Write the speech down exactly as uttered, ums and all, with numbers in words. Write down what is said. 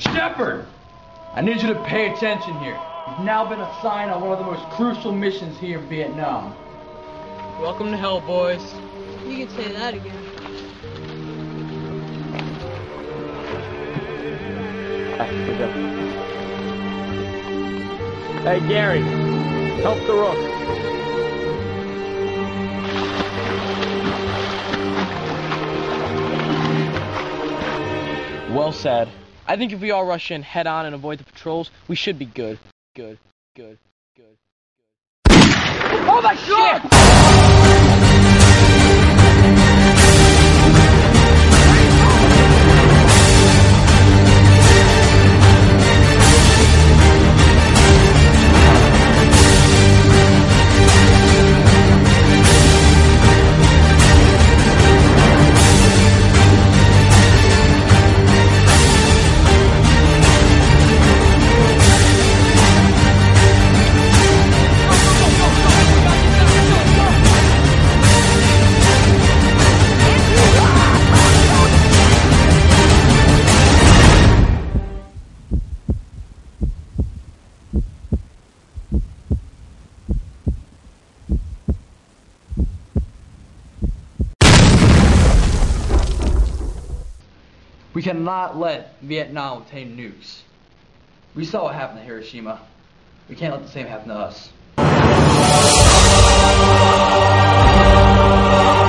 Shepard! I need you to pay attention here. You've now been assigned on one of the most crucial missions here in Vietnam. Welcome to hell, boys. You can say that again. Hey, Gary, help the rook. Well said. I think if we all rush in head on and avoid the patrols, we should be good. Good, good, good, good. Oh my shit! We cannot let Vietnam obtain nukes. We saw what happened to Hiroshima. We can't let the same happen to us.